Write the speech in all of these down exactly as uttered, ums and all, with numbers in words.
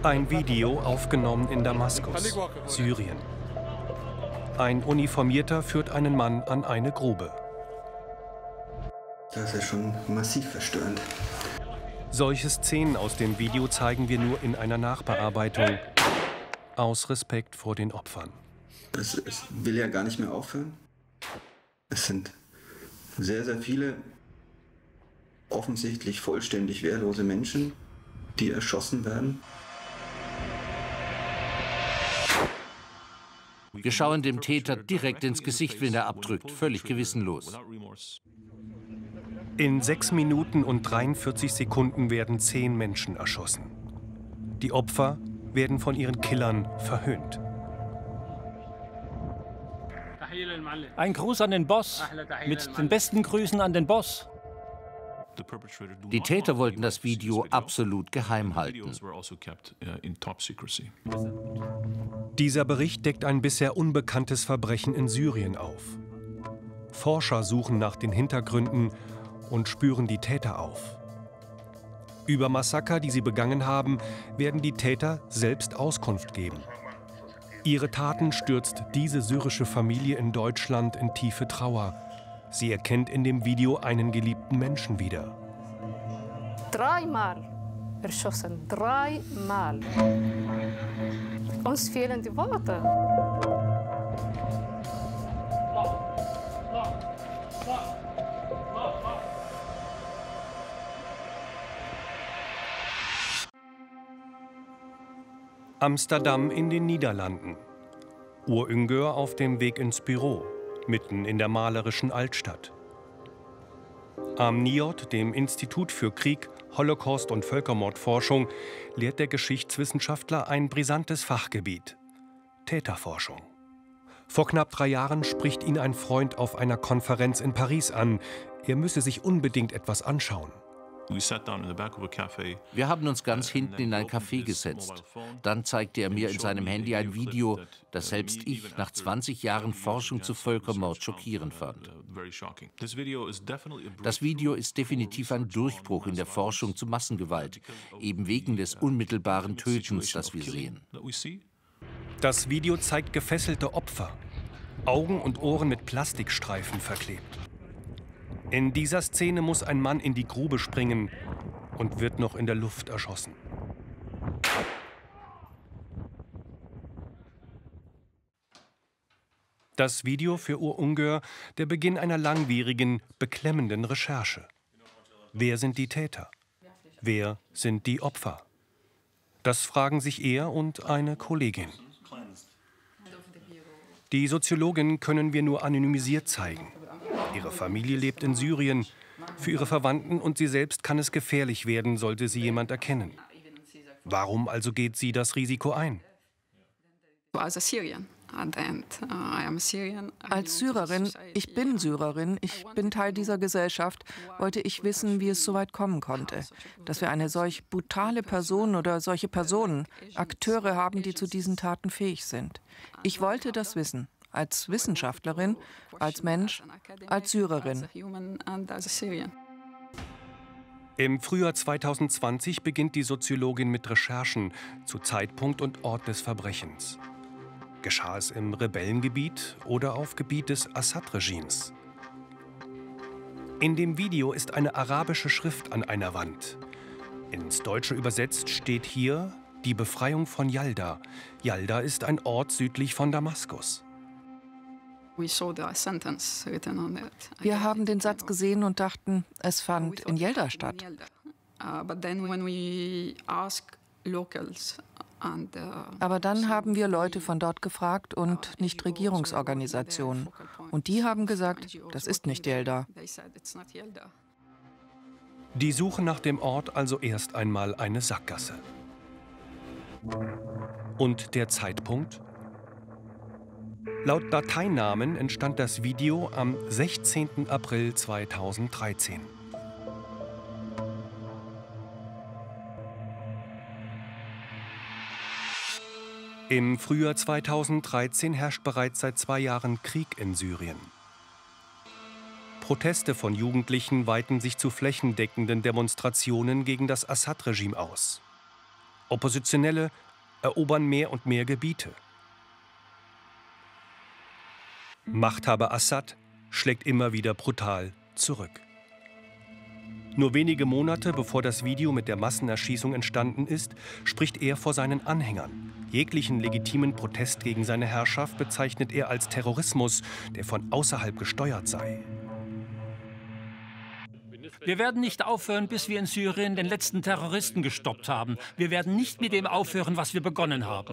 Ein Video aufgenommen in Damaskus, Syrien. Ein Uniformierter führt einen Mann an eine Grube. Das ist schon massiv verstörend. Solche Szenen aus dem Video zeigen wir nur in einer Nachbearbeitung, aus Respekt vor den Opfern. Es, es will ja gar nicht mehr aufhören. Es sind sehr, sehr viele offensichtlich vollständig wehrlose Menschen, die erschossen werden. Wir schauen dem Täter direkt ins Gesicht, wenn er abdrückt, völlig gewissenlos. In sechs Minuten und dreiundvierzig Sekunden werden zehn Menschen erschossen. Die Opfer werden von ihren Killern verhöhnt. Ein Gruß an den Boss, mit den besten Grüßen an den Boss. Die Täter wollten das Video absolut geheim halten. Dieser Bericht deckt ein bisher unbekanntes Verbrechen in Syrien auf. Forscher suchen nach den Hintergründen und spüren die Täter auf. Über Massaker, die sie begangen haben, werden die Täter selbst Auskunft geben. Ihre Taten stürzt diese syrische Familie in Deutschland in tiefe Trauer. Sie erkennt in dem Video einen geliebten Menschen wieder. Dreimal erschossen, dreimal. Uns fehlen die Worte. Amsterdam in den Niederlanden. Urüngör auf dem Weg ins Büro, mitten in der malerischen Altstadt. Am N I O D, dem Institut für Krieg, Holocaust und Völkermordforschung, lehrt der Geschichtswissenschaftler ein brisantes Fachgebiet: Täterforschung. Vor knapp drei Jahren spricht ihn ein Freund auf einer Konferenz in Paris an. Er müsse sich unbedingt etwas anschauen. Wir haben uns ganz hinten in ein Café gesetzt. Dann zeigte er mir in seinem Handy ein Video, das selbst ich nach zwanzig Jahren Forschung zu Völkermord schockierend fand. Das Video ist definitiv ein Durchbruch in der Forschung zu Massengewalt, eben wegen des unmittelbaren Tötens, das wir sehen. Das Video zeigt gefesselte Opfer, Augen und Ohren mit Plastikstreifen verklebt. In dieser Szene muss ein Mann in die Grube springen und wird noch in der Luft erschossen. Das Video für Urüngör der Beginn einer langwierigen, beklemmenden Recherche. Wer sind die Täter? Wer sind die Opfer? Das fragen sich er und eine Kollegin. Die Soziologin können wir nur anonymisiert zeigen. Ihre Familie lebt in Syrien. Für ihre Verwandten und sie selbst kann es gefährlich werden, sollte sie jemand erkennen. Warum also geht sie das Risiko ein? Als Syrerin, ich bin Syrerin, ich bin Teil dieser Gesellschaft, wollte ich wissen, wie es so weit kommen konnte, dass wir eine solch brutale Person oder solche Personen, Akteure haben, die zu diesen Taten fähig sind. Ich wollte das wissen. Als Wissenschaftlerin, als Mensch, als Syrerin. Im Frühjahr zweitausendzwanzig beginnt die Soziologin mit Recherchen zu Zeitpunkt und Ort des Verbrechens. Geschah es im Rebellengebiet oder auf Gebiet des Assad-Regimes? In dem Video ist eine arabische Schrift an einer Wand. Ins Deutsche übersetzt steht hier die Befreiung von Yalda. Yalda ist ein Ort südlich von Damaskus. Wir haben den Satz gesehen und dachten, es fand in Yalda statt. Aber dann haben wir Leute von dort gefragt und Nichtregierungsorganisationen. Und die haben gesagt, das ist nicht Yalda. Die Suche nach dem Ort also erst einmal eine Sackgasse. Und der Zeitpunkt? Laut Dateinamen entstand das Video am sechzehnten April zweitausenddreizehn. Im Frühjahr zweitausenddreizehn herrscht bereits seit zwei Jahren Krieg in Syrien. Proteste von Jugendlichen weiten sich zu flächendeckenden Demonstrationen gegen das Assad-Regime aus. Oppositionelle erobern mehr und mehr Gebiete. Machthaber Assad schlägt immer wieder brutal zurück. Nur wenige Monate bevor das Video mit der Massenerschießung entstanden ist, spricht er vor seinen Anhängern. Jeglichen legitimen Protest gegen seine Herrschaft bezeichnet er als Terrorismus, der von außerhalb gesteuert sei. Wir werden nicht aufhören, bis wir in Syrien den letzten Terroristen gestoppt haben. Wir werden nicht mit dem aufhören, was wir begonnen haben.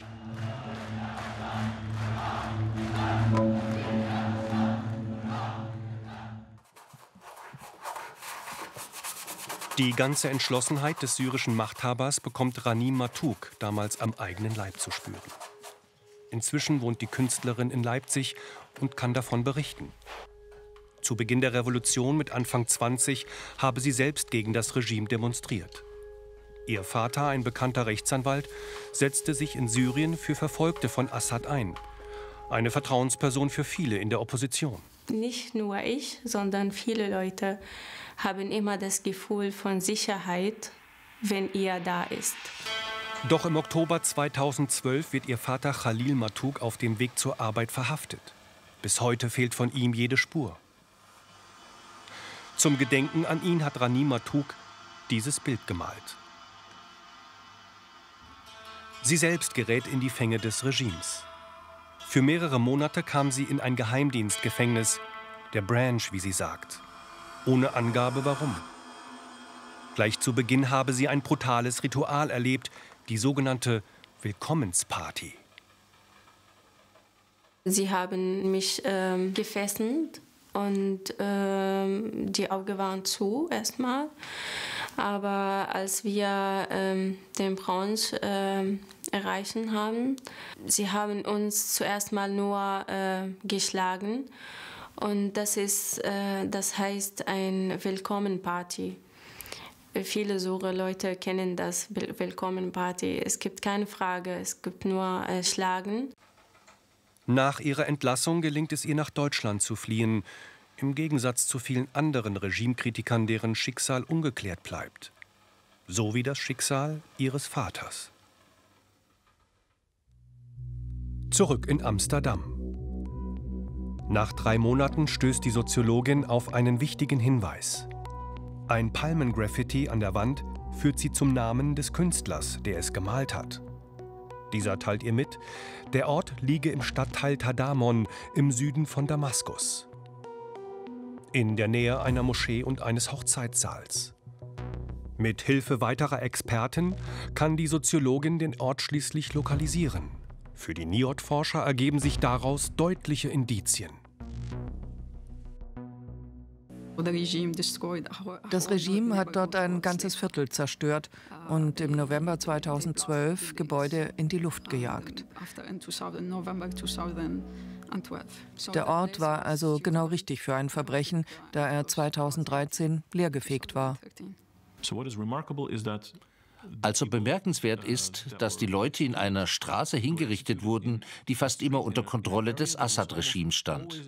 Die ganze Entschlossenheit des syrischen Machthabers bekommt Ranim Matuk damals am eigenen Leib zu spüren. Inzwischen wohnt die Künstlerin in Leipzig und kann davon berichten. Zu Beginn der Revolution mit Anfang zwanzig habe sie selbst gegen das Regime demonstriert. Ihr Vater, ein bekannter Rechtsanwalt, setzte sich in Syrien für Verfolgte von Assad ein. Eine Vertrauensperson für viele in der Opposition. Nicht nur ich, sondern viele Leute haben immer das Gefühl von Sicherheit, wenn er da ist. Doch im Oktober zweitausendzwölf wird ihr Vater Khalil Matuk auf dem Weg zur Arbeit verhaftet. Bis heute fehlt von ihm jede Spur. Zum Gedenken an ihn hat Ranim Matuk dieses Bild gemalt. Sie selbst gerät in die Fänge des Regimes. Für mehrere Monate kam sie in ein Geheimdienstgefängnis, der Branch, wie sie sagt. Ohne Angabe warum. Gleich zu Beginn habe sie ein brutales Ritual erlebt, die sogenannte Willkommensparty. Sie haben mich ähm, gefesselt und ähm, die Augen waren zu erstmal. Aber als wir ähm, den Branch ähm, erreichen haben, sie haben uns zuerst mal nur äh, geschlagen. Und das, ist, äh, das heißt eine Willkommenparty. Viele Syrer Leute kennen das Willkommenparty. Es gibt keine Frage, es gibt nur äh, Schlagen. Nach ihrer Entlassung gelingt es ihr, nach Deutschland zu fliehen. Im Gegensatz zu vielen anderen Regimekritikern, deren Schicksal ungeklärt bleibt. So wie das Schicksal ihres Vaters. Zurück in Amsterdam. Nach drei Monaten stößt die Soziologin auf einen wichtigen Hinweis. Ein Palmengraffiti an der Wand führt sie zum Namen des Künstlers, der es gemalt hat. Dieser teilt ihr mit, der Ort liege im Stadtteil Tadamon im Süden von Damaskus. In der Nähe einer Moschee und eines Hochzeitssaals. Mit Hilfe weiterer Experten kann die Soziologin den Ort schließlich lokalisieren. Für die N I O D-Forscher ergeben sich daraus deutliche Indizien. Das Regime hat dort ein ganzes Viertel zerstört und im November zweitausendzwölf Gebäude in die Luft gejagt. Der Ort war also genau richtig für ein Verbrechen, da er zweitausenddreizehn leergefegt war. Also bemerkenswert ist, dass die Leute in einer Straße hingerichtet wurden, die fast immer unter Kontrolle des Assad-Regimes stand.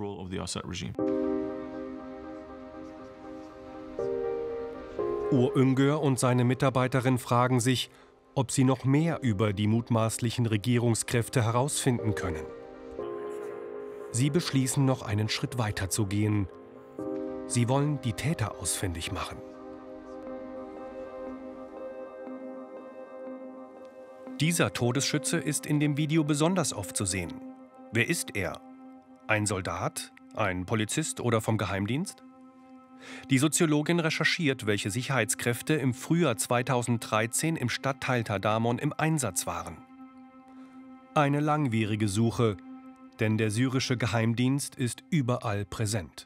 Ur-Üngör und seine Mitarbeiterin fragen sich, ob sie noch mehr über die mutmaßlichen Regierungskräfte herausfinden können. Sie beschließen, noch einen Schritt weiter zu gehen. Sie wollen die Täter ausfindig machen. Dieser Todesschütze ist in dem Video besonders oft zu sehen. Wer ist er? Ein Soldat? Ein Polizist oder vom Geheimdienst? Die Soziologin recherchiert, welche Sicherheitskräfte im Frühjahr zweitausenddreizehn im Stadtteil Tadamon im Einsatz waren. Eine langwierige Suche, denn der syrische Geheimdienst ist überall präsent.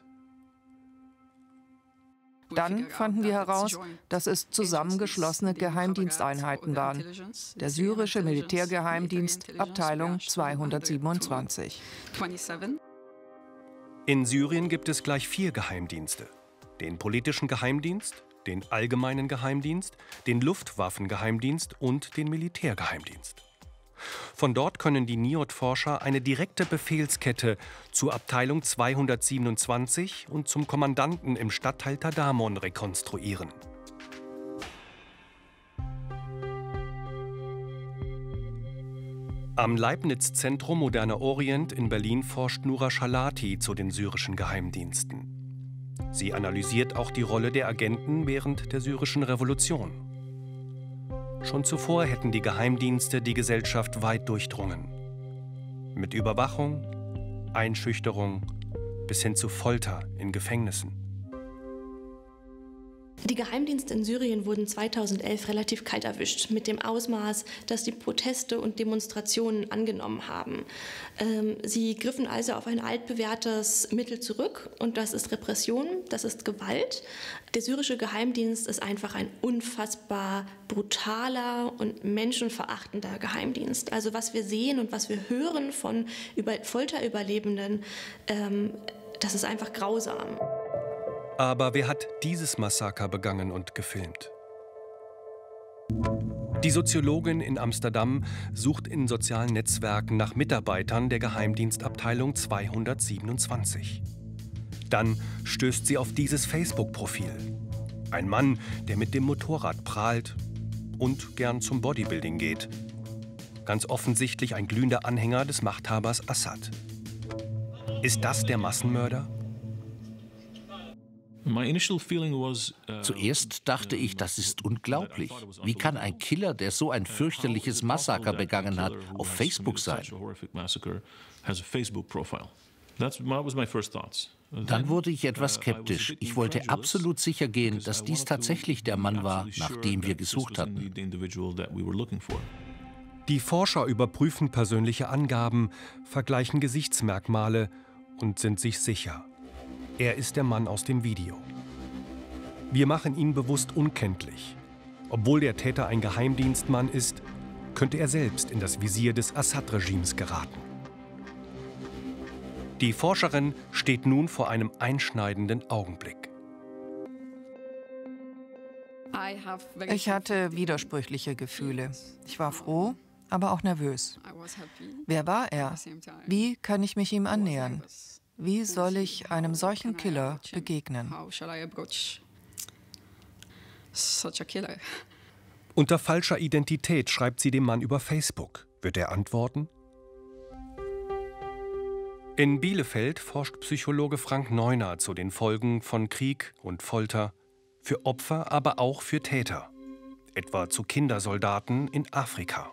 Dann fanden wir heraus, dass es zusammengeschlossene Geheimdiensteinheiten waren. Der syrische Militärgeheimdienst, Abteilung zweihundertsiebenundzwanzig. In Syrien gibt es gleich vier Geheimdienste. Den politischen Geheimdienst, den allgemeinen Geheimdienst, den Luftwaffengeheimdienst und den Militärgeheimdienst. Von dort können die N I O D-Forscher eine direkte Befehlskette zur Abteilung zweihundertsiebenundzwanzig und zum Kommandanten im Stadtteil Tadamon rekonstruieren. Am Leibniz-Zentrum Moderner Orient in Berlin forscht Noura Chalati zu den syrischen Geheimdiensten. Sie analysiert auch die Rolle der Agenten während der syrischen Revolution. Schon zuvor hätten die Geheimdienste die Gesellschaft weit durchdrungen. Mit Überwachung, Einschüchterung bis hin zu Folter in Gefängnissen. Die Geheimdienste in Syrien wurden zweitausendelf relativ kalt erwischt, mit dem Ausmaß, dass die Proteste und Demonstrationen angenommen haben. Ähm, sie griffen also auf ein altbewährtes Mittel zurück, und das ist Repression, das ist Gewalt. Der syrische Geheimdienst ist einfach ein unfassbar brutaler und menschenverachtender Geheimdienst. Also was wir sehen und was wir hören von Über- Folterüberlebenden, ähm, das ist einfach grausam. Aber wer hat dieses Massaker begangen und gefilmt? Die Soziologin in Amsterdam sucht in sozialen Netzwerken nach Mitarbeitern der Geheimdienstabteilung zweihundertsiebenundzwanzig. Dann stößt sie auf dieses Facebook-Profil. Ein Mann, der mit dem Motorrad prahlt und gern zum Bodybuilding geht. Ganz offensichtlich ein glühender Anhänger des Machthabers Assad. Ist das der Massenmörder? Zuerst dachte ich, das ist unglaublich. Wie kann ein Killer, der so ein fürchterliches Massaker begangen hat, auf Facebook sein? Dann wurde ich etwas skeptisch. Ich wollte absolut sicher gehen, dass dies tatsächlich der Mann war, nach dem wir gesucht hatten. Die Forscher überprüfen persönliche Angaben, vergleichen Gesichtsmerkmale und sind sich sicher: Er ist der Mann aus dem Video. Wir machen ihn bewusst unkenntlich. Obwohl der Täter ein Geheimdienstmann ist, könnte er selbst in das Visier des Assad-Regimes geraten. Die Forscherin steht nun vor einem einschneidenden Augenblick. Ich hatte widersprüchliche Gefühle. Ich war froh, aber auch nervös. Wer war er? Wie kann ich mich ihm annähern? Wie soll ich einem solchen Killer begegnen? Unter falscher Identität schreibt sie dem Mann über Facebook. Wird er antworten? In Bielefeld forscht Psychologe Frank Neuner zu den Folgen von Krieg und Folter für Opfer, aber auch für Täter, etwa zu Kindersoldaten in Afrika.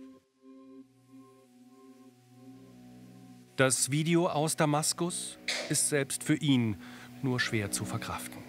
Das Video aus Damaskus ist selbst für ihn nur schwer zu verkraften.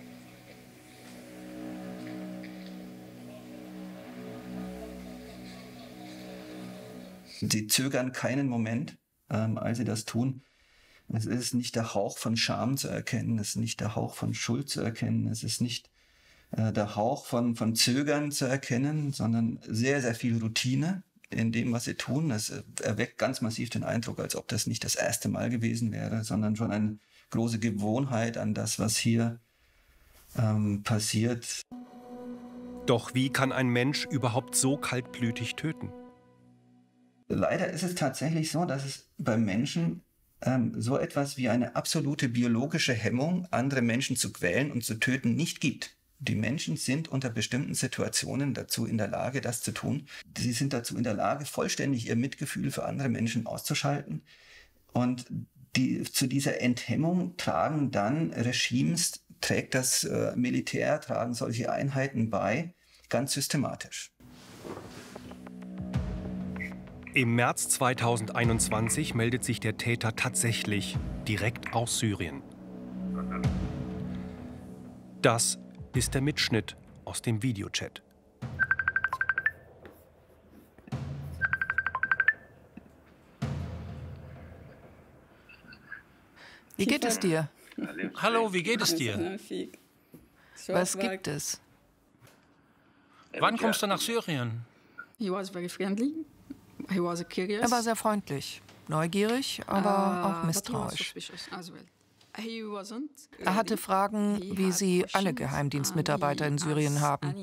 Sie zögern keinen Moment, ähm, als sie das tun. Es ist nicht der Hauch von Scham zu erkennen, es ist nicht der Hauch von Schuld zu erkennen, es ist nicht äh, der Hauch von, von Zögern zu erkennen, sondern sehr, sehr viel Routine in dem, was sie tun. Es erweckt ganz massiv den Eindruck, als ob das nicht das erste Mal gewesen wäre, sondern schon eine große Gewohnheit an das, was hier ähm, passiert. Doch wie kann ein Mensch überhaupt so kaltblütig töten? Leider ist es tatsächlich so, dass es beim Menschen ähm, so etwas wie eine absolute biologische Hemmung, andere Menschen zu quälen und zu töten, nicht gibt. Die Menschen sind unter bestimmten Situationen dazu in der Lage, das zu tun. Sie sind dazu in der Lage, vollständig ihr Mitgefühl für andere Menschen auszuschalten. Und die, zu dieser Enthemmung tragen dann Regimes, trägt das äh, Militär, tragen solche Einheiten bei, ganz systematisch. Im März zweitausendeinundzwanzig meldet sich der Täter tatsächlich direkt aus Syrien. Das ist der Mitschnitt aus dem Videochat. Wie geht es dir? Hallo, wie geht es dir? Was gibt es? Wann kommst du nach Syrien? Er war sehr freundlich, neugierig, aber auch misstrauisch. Er hatte Fragen, wie sie alle Geheimdienstmitarbeiter in Syrien haben.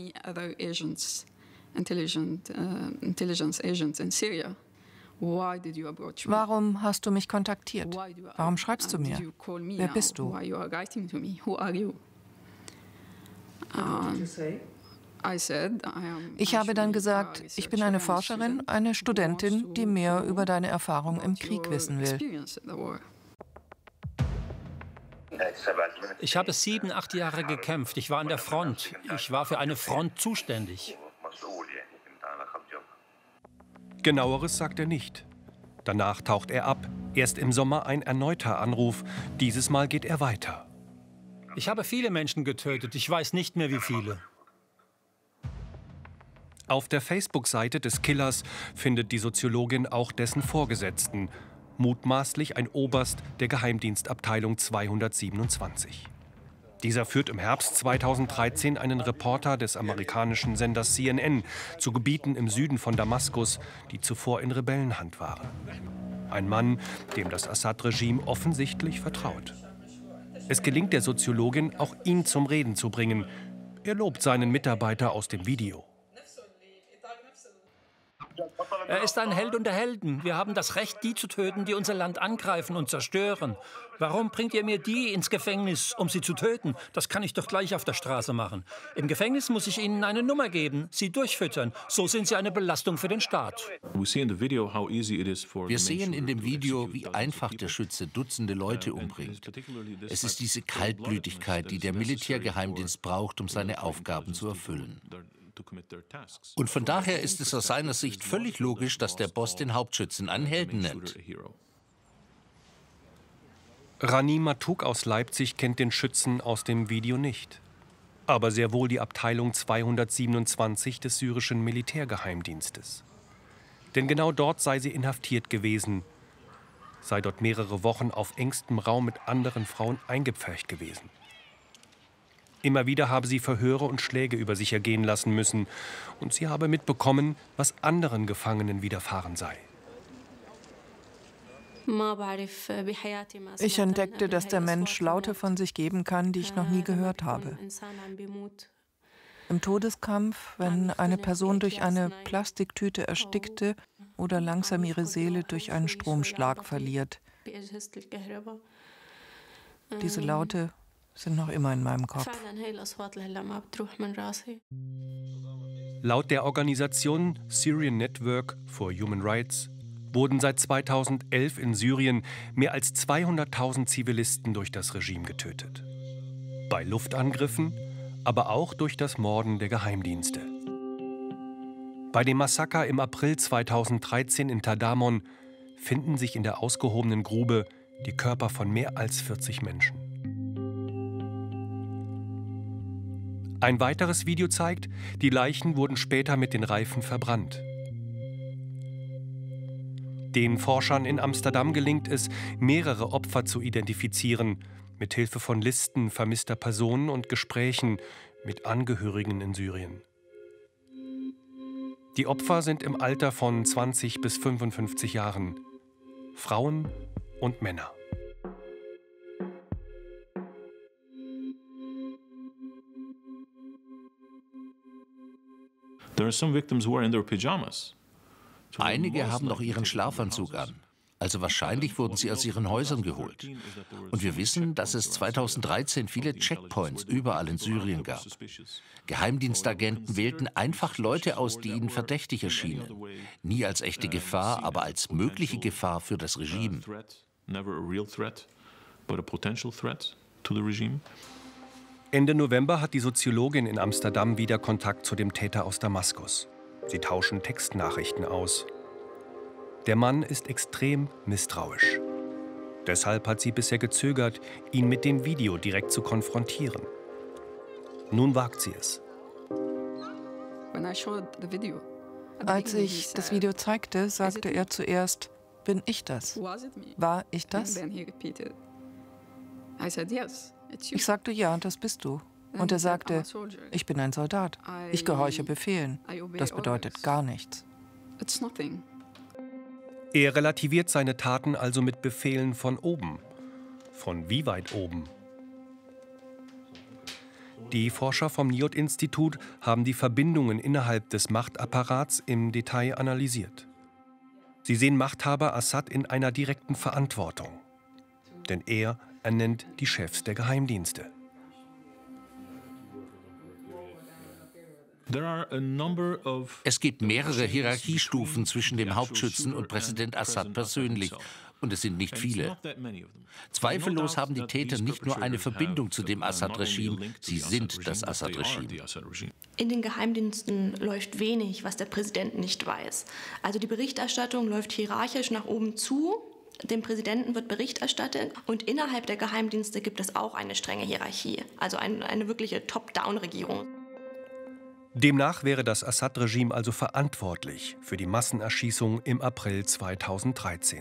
Warum hast du mich kontaktiert? Warum schreibst du mir? Wer bist du? Ich habe dann gesagt, ich bin eine Forscherin, eine Studentin, die mehr über deine Erfahrung im Krieg wissen will. Ich habe sieben, acht Jahre gekämpft. Ich war an der Front. Ich war für eine Front zuständig. Genaueres sagt er nicht. Danach taucht er ab. Erst im Sommer ein erneuter Anruf. Dieses Mal geht er weiter. Ich habe viele Menschen getötet. Ich weiß nicht mehr, wie viele. Auf der Facebook-Seite des Killers findet die Soziologin auch dessen Vorgesetzten, mutmaßlich ein Oberst der Geheimdienstabteilung zweihundertsiebenundzwanzig. Dieser führt im Herbst zweitausenddreizehn einen Reporter des amerikanischen Senders C N N zu Gebieten im Süden von Damaskus, die zuvor in Rebellenhand waren. Ein Mann, dem das Assad-Regime offensichtlich vertraut. Es gelingt der Soziologin, auch ihn zum Reden zu bringen. Er lobt seinen Mitarbeiter aus dem Video. Er ist ein Held unter Helden. Wir haben das Recht, die zu töten, die unser Land angreifen und zerstören. Warum bringt ihr mir die ins Gefängnis, um sie zu töten? Das kann ich doch gleich auf der Straße machen. Im Gefängnis muss ich ihnen eine Nummer geben, sie durchfüttern. So sind sie eine Belastung für den Staat. Wir sehen in dem Video, wie einfach der Schütze Dutzende Leute umbringt. Es ist diese Kaltblütigkeit, die der Militärgeheimdienst braucht, um seine Aufgaben zu erfüllen. Und von daher ist es aus seiner Sicht völlig logisch, dass der Boss den Hauptschützen einen Helden nennt. Rani Matuk aus Leipzig kennt den Schützen aus dem Video nicht. Aber sehr wohl die Abteilung zweihundertsiebenundzwanzig des syrischen Militärgeheimdienstes. Denn genau dort sei sie inhaftiert gewesen, sei dort mehrere Wochen auf engstem Raum mit anderen Frauen eingepfercht gewesen. Immer wieder habe sie Verhöre und Schläge über sich ergehen lassen müssen. Und sie habe mitbekommen, was anderen Gefangenen widerfahren sei. Ich entdeckte, dass der Mensch Laute von sich geben kann, die ich noch nie gehört habe. Im Todeskampf, wenn eine Person durch eine Plastiktüte erstickte oder langsam ihre Seele durch einen Stromschlag verliert. Diese Laute sind noch immer in meinem Kopf. Laut der Organisation Syrian Network for Human Rights wurden seit zweitausendelf in Syrien mehr als zweihunderttausend Zivilisten durch das Regime getötet. Bei Luftangriffen, aber auch durch das Morden der Geheimdienste. Bei dem Massaker im April zweitausenddreizehn in Tadamon finden sich in der ausgehobenen Grube die Körper von mehr als vierzig Menschen. Ein weiteres Video zeigt, die Leichen wurden später mit den Reifen verbrannt. Den Forschern in Amsterdam gelingt es, mehrere Opfer zu identifizieren, mit Hilfe von Listen vermisster Personen und Gesprächen mit Angehörigen in Syrien. Die Opfer sind im Alter von zwanzig bis fünfundfünfzig Jahren, Frauen und Männer. Einige haben noch ihren Schlafanzug an. Also wahrscheinlich wurden sie aus ihren Häusern geholt. Und wir wissen, dass es zweitausenddreizehn viele Checkpoints überall in Syrien gab. Geheimdienstagenten wählten einfach Leute aus, die ihnen verdächtig erschienen. Nie als echte Gefahr, aber als mögliche Gefahr für das Regime. Ende November hat die Soziologin in Amsterdam wieder Kontakt zu dem Täter aus Damaskus. Sie tauschen Textnachrichten aus. Der Mann ist extrem misstrauisch. Deshalb hat sie bisher gezögert, ihn mit dem Video direkt zu konfrontieren. Nun wagt sie es. Als ich das Video zeigte, sagte er zuerst, bin ich das? War ich das? Ich sagte, ja, das bist du. Und er sagte, ich bin ein Soldat. Ich gehorche Befehlen. Das bedeutet gar nichts. Er relativiert seine Taten also mit Befehlen von oben. Von wie weit oben? Die Forscher vom N I O D-Institut haben die Verbindungen innerhalb des Machtapparats im Detail analysiert. Sie sehen Machthaber Assad in einer direkten Verantwortung. Denn er ernennt die Chefs der Geheimdienste. Es gibt mehrere Hierarchiestufen zwischen dem Hauptschützen und Präsident Assad persönlich. Und es sind nicht viele. Zweifellos haben die Täter nicht nur eine Verbindung zu dem Assad-Regime, sie sind das Assad-Regime. In den Geheimdiensten läuft wenig, was der Präsident nicht weiß. Also die Berichterstattung läuft hierarchisch nach oben zu. Dem Präsidenten wird Bericht erstattet. Und innerhalb der Geheimdienste gibt es auch eine strenge Hierarchie. Also ein, eine wirkliche Top-Down-Regierung. Demnach wäre das Assad-Regime also verantwortlich für die Massenerschießung im April zweitausenddreizehn.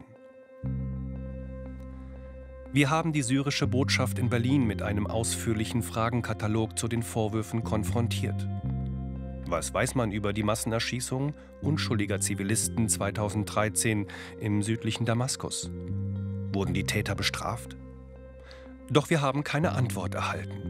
Wir haben die syrische Botschaft in Berlin mit einem ausführlichen Fragenkatalog zu den Vorwürfen konfrontiert. Was weiß man über die Massenerschießung unschuldiger Zivilisten zweitausenddreizehn im südlichen Damaskus? Wurden die Täter bestraft? Doch wir haben keine Antwort erhalten.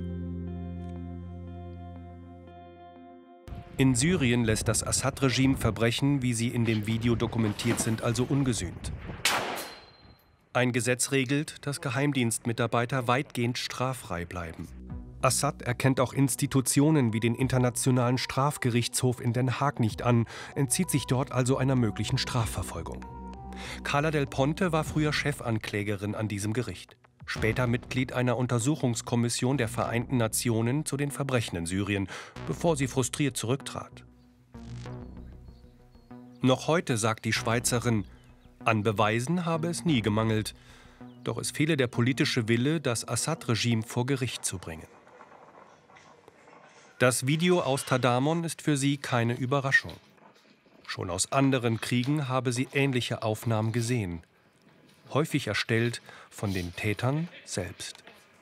In Syrien lässt das Assad-Regime Verbrechen, wie sie in dem Video dokumentiert sind, also ungesühnt. Ein Gesetz regelt, dass Geheimdienstmitarbeiter weitgehend straffrei bleiben. Assad erkennt auch Institutionen wie den Internationalen Strafgerichtshof in Den Haag nicht an, entzieht sich dort also einer möglichen Strafverfolgung. Carla Del Ponte war früher Chefanklägerin an diesem Gericht, später Mitglied einer Untersuchungskommission der Vereinten Nationen zu den Verbrechen in Syrien, bevor sie frustriert zurücktrat. Noch heute sagt die Schweizerin, an Beweisen habe es nie gemangelt, doch es fehle der politische Wille, das Assad-Regime vor Gericht zu bringen. Das Video aus Tadamon ist für sie keine Überraschung. Schon aus anderen Kriegen habe sie ähnliche Aufnahmen gesehen, häufig erstellt von den Tätern selbst.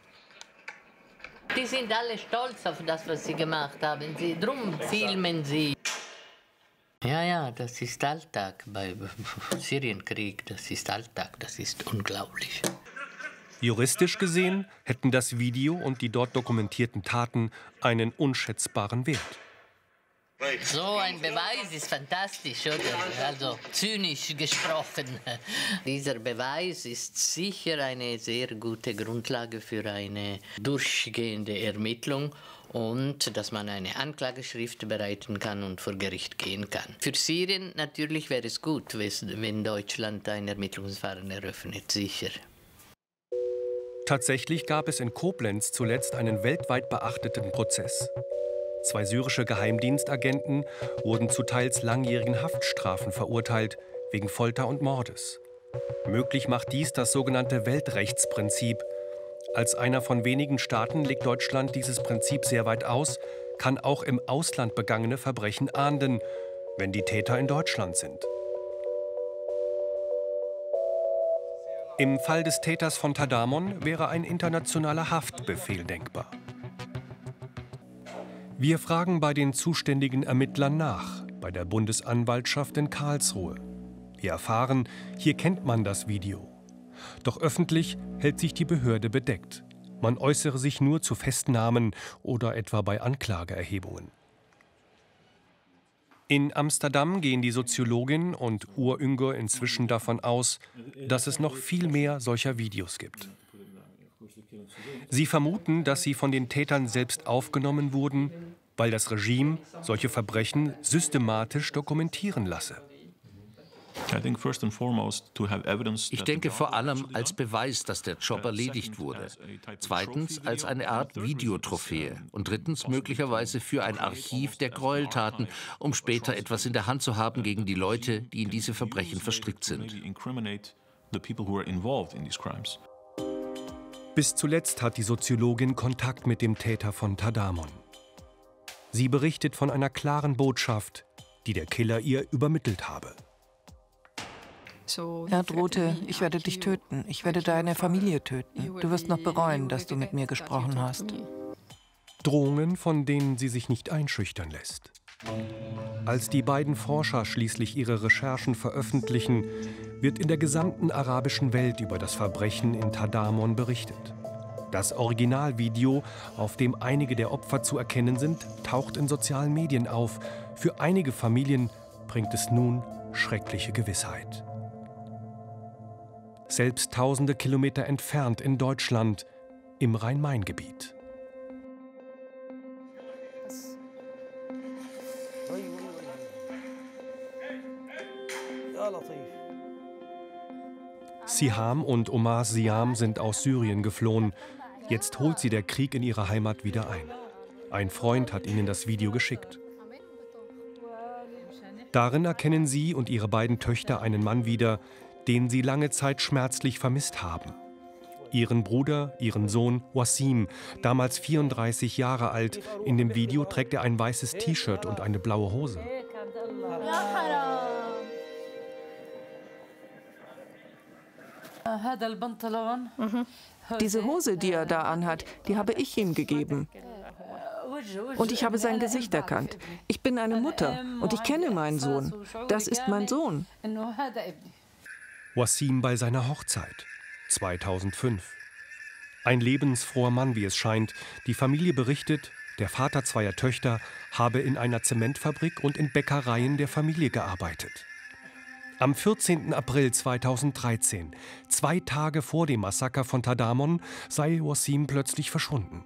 Die sind alle stolz auf das, was sie gemacht haben. Sie, drum filmen sie. Ja, ja, das ist Alltag beim Syrienkrieg. Das ist Alltag, das ist unglaublich. Juristisch gesehen hätten das Video und die dort dokumentierten Taten einen unschätzbaren Wert. So ein Beweis ist fantastisch, oder? Also zynisch gesprochen. Dieser Beweis ist sicher eine sehr gute Grundlage für eine durchgehende Ermittlung und dass man eine Anklageschrift bereiten kann und vor Gericht gehen kann. Für Syrien natürlich wäre es gut, wenn Deutschland ein Ermittlungsverfahren eröffnet, sicher. Tatsächlich gab es in Koblenz zuletzt einen weltweit beachteten Prozess. Zwei syrische Geheimdienstagenten wurden zu teils langjährigen Haftstrafen verurteilt, wegen Folter und Mordes. Möglich macht dies das sogenannte Weltrechtsprinzip. Als einer von wenigen Staaten legt Deutschland dieses Prinzip sehr weit aus, kann auch im Ausland begangene Verbrechen ahnden, wenn die Täter in Deutschland sind. Im Fall des Täters von Tadamon wäre ein internationaler Haftbefehl denkbar. Wir fragen bei den zuständigen Ermittlern nach, bei der Bundesanwaltschaft in Karlsruhe. Wir erfahren, hier kennt man das Video. Doch öffentlich hält sich die Behörde bedeckt. Man äußere sich nur zu Festnahmen oder etwa bei Anklageerhebungen. In Amsterdam gehen die Soziologin und Ur-Üngür inzwischen davon aus, dass es noch viel mehr solcher Videos gibt. Sie vermuten, dass sie von den Tätern selbst aufgenommen wurden, weil das Regime solche Verbrechen systematisch dokumentieren lasse. Ich denke vor allem als Beweis, dass der Job erledigt wurde. Zweitens als eine Art Videotrophäe. Und drittens möglicherweise für ein Archiv der Gräueltaten, um später etwas in der Hand zu haben gegen die Leute, die in diese Verbrechen verstrickt sind. Bis zuletzt hat die Soziologin Kontakt mit dem Täter von Tadamon. Sie berichtet von einer klaren Botschaft, die der Killer ihr übermittelt habe. Er drohte, ich werde dich töten, ich werde deine Familie töten. Du wirst noch bereuen, dass du mit mir gesprochen hast. Drohungen, von denen sie sich nicht einschüchtern lässt. Als die beiden Forscher schließlich ihre Recherchen veröffentlichen, wird in der gesamten arabischen Welt über das Verbrechen in Tadamon berichtet. Das Originalvideo, auf dem einige der Opfer zu erkennen sind, taucht in sozialen Medien auf. Für einige Familien bringt es nun schreckliche Gewissheit. Selbst tausende Kilometer entfernt in Deutschland, im Rhein-Main-Gebiet. Siham und Omar Siam sind aus Syrien geflohen. Jetzt holt sie der Krieg in ihre Heimat wieder ein. Ein Freund hat ihnen das Video geschickt. Darin erkennen sie und ihre beiden Töchter einen Mann wieder, den sie lange Zeit schmerzlich vermisst haben. Ihren Bruder, ihren Sohn Wassim, damals vierunddreißig Jahre alt. In dem Video trägt er ein weißes T-Shirt und eine blaue Hose. Diese Hose, die er da anhat, die habe ich ihm gegeben. Und ich habe sein Gesicht erkannt. Ich bin eine Mutter und ich kenne meinen Sohn. Das ist mein Sohn. Wassim bei seiner Hochzeit, zweitausendfünf. Ein lebensfroher Mann, wie es scheint. Die Familie berichtet, der Vater zweier Töchter habe in einer Zementfabrik und in Bäckereien der Familie gearbeitet. Am vierzehnten April zweitausenddreizehn, zwei Tage vor dem Massaker von Tadamon, sei Wassim plötzlich verschwunden.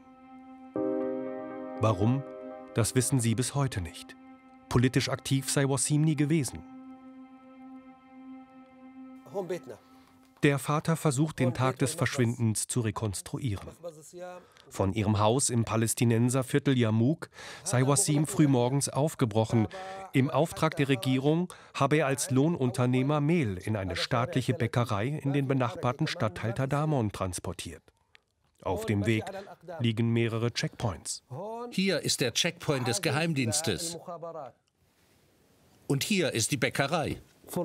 Warum? Das wissen sie bis heute nicht. Politisch aktiv sei Wassim nie gewesen. Der Vater versucht, den Tag des Verschwindens zu rekonstruieren. Von ihrem Haus im Palästinenserviertel Yarmouk sei Wassim frühmorgens aufgebrochen. Im Auftrag der Regierung habe er als Lohnunternehmer Mehl in eine staatliche Bäckerei in den benachbarten Stadtteil Tadamon transportiert. Auf dem Weg liegen mehrere Checkpoints. Hier ist der Checkpoint des Geheimdienstes. Und hier ist die Bäckerei.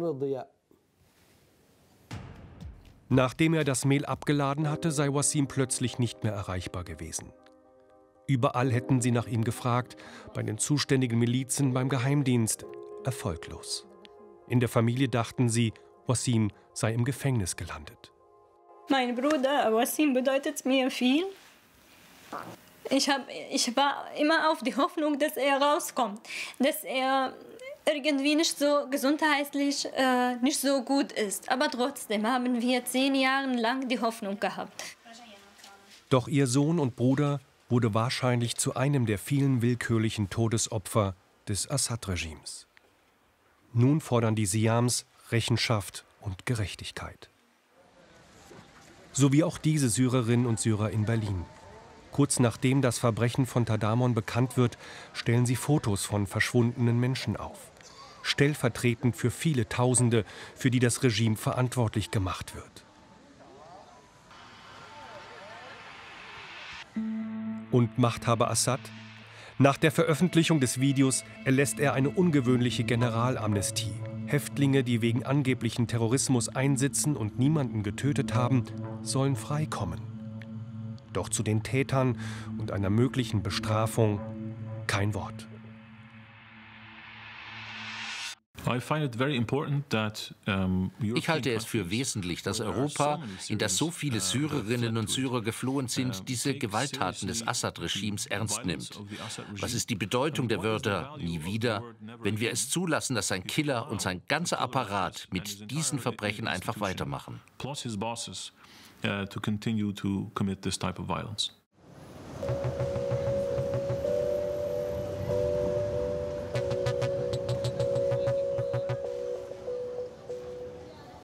Nachdem er das Mehl abgeladen hatte, sei Wassim plötzlich nicht mehr erreichbar gewesen. Überall hätten sie nach ihm gefragt, bei den zuständigen Milizen, beim Geheimdienst. Erfolglos. In der Familie dachten sie, Wassim sei im Gefängnis gelandet. Mein Bruder Wassim bedeutet mir viel. Ich, hab, ich war immer auf die Hoffnung, dass er rauskommt, dass er irgendwie nicht so gesundheitlich äh, nicht so gut ist. Aber trotzdem haben wir zehn Jahre lang die Hoffnung gehabt. Doch ihr Sohn und Bruder wurde wahrscheinlich zu einem der vielen willkürlichen Todesopfer des Assad-Regimes. Nun fordern die Siams Rechenschaft und Gerechtigkeit. So wie auch diese Syrerinnen und Syrer in Berlin. Kurz nachdem das Verbrechen von Tadamon bekannt wird, stellen sie Fotos von verschwundenen Menschen auf. Stellvertretend für viele Tausende, für die das Regime verantwortlich gemacht wird. Und Machthaber Assad? Nach der Veröffentlichung des Videos erlässt er eine ungewöhnliche Generalamnestie. Häftlinge, die wegen angeblichen Terrorismus einsitzen und niemanden getötet haben, sollen freikommen. Doch zu den Tätern und einer möglichen Bestrafung kein Wort. Ich halte es für wesentlich, dass Europa, in das so viele Syrerinnen und Syrer geflohen sind, diese Gewalttaten des Assad-Regimes ernst nimmt. Was ist die Bedeutung der Wörter „nie wieder“, wenn wir es zulassen, dass sein Killer und sein ganzer Apparat mit diesen Verbrechen einfach weitermachen? To continue to commit this type of violence.